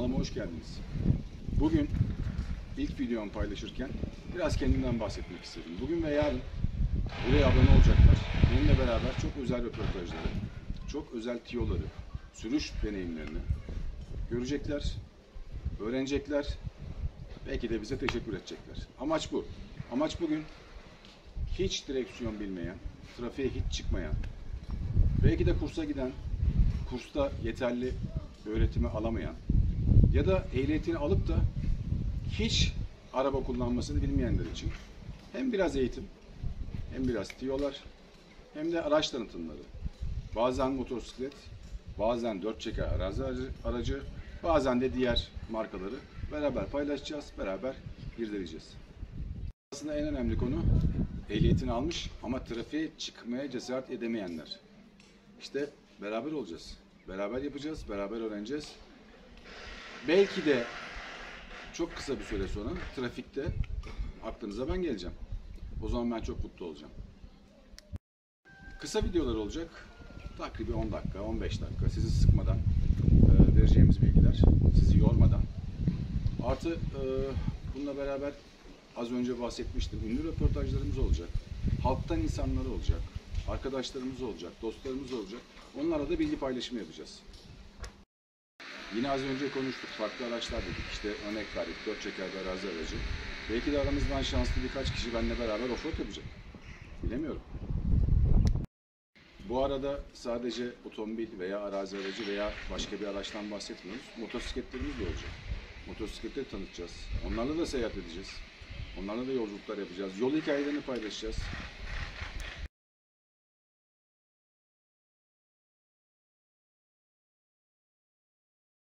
Kanalıma hoş geldiniz. Bugün ilk videomu paylaşırken biraz kendimden bahsetmek istedim. Bugün ve yarın buraya abone olacaklar. Benimle beraber çok özel röportajları, çok özel tiyoları, sürüş deneyimlerini görecekler, öğrenecekler. Belki de bize teşekkür edecekler. Amaç bu. Amaç bugün hiç direksiyon bilmeyen, trafiğe hiç çıkmayan, belki de kursa giden, kursta yeterli öğretimi alamayan ya da ehliyetini alıp da hiç araba kullanmasını bilmeyenler için hem biraz eğitim, hem biraz tiyolar, hem de araç tanıtımları. Bazen motosiklet, bazen dört çeker arazi aracı, bazen de diğer markaları beraber paylaşacağız, beraber irdeleyeceğiz. Aslında en önemli konu ehliyetini almış ama trafiğe çıkmaya cesaret edemeyenler. İşte beraber olacağız. Beraber yapacağız, beraber öğreneceğiz. Belki de çok kısa bir süre sonra trafikte aklınıza ben geleceğim. O zaman ben çok mutlu olacağım. Kısa videolar olacak. Takribi 10 dakika, 15 dakika. Sizi sıkmadan vereceğimiz bilgiler, sizi yormadan. Artı bununla beraber az önce bahsetmiştim. Ünlü röportajlarımız olacak. Halktan insanları olacak. Arkadaşlarımız olacak, dostlarımız olacak. Onlarla da bilgi paylaşımı yapacağız. Yine az önce konuştuk. Farklı araçlar dedik. İşte örnek verdik. Dört çeker bir arazi aracı. Belki de aramızdan şanslı birkaç kişi benimle beraber offroad yapacak. Bilemiyorum. Bu arada sadece otomobil veya arazi aracı veya başka bir araçtan bahsetmiyoruz. Motosikletlerimiz de olacak. Motosikletleri tanıtacağız. Onlarla da seyahat edeceğiz. Onlarla da yolculuklar yapacağız. Yol hikayelerini paylaşacağız.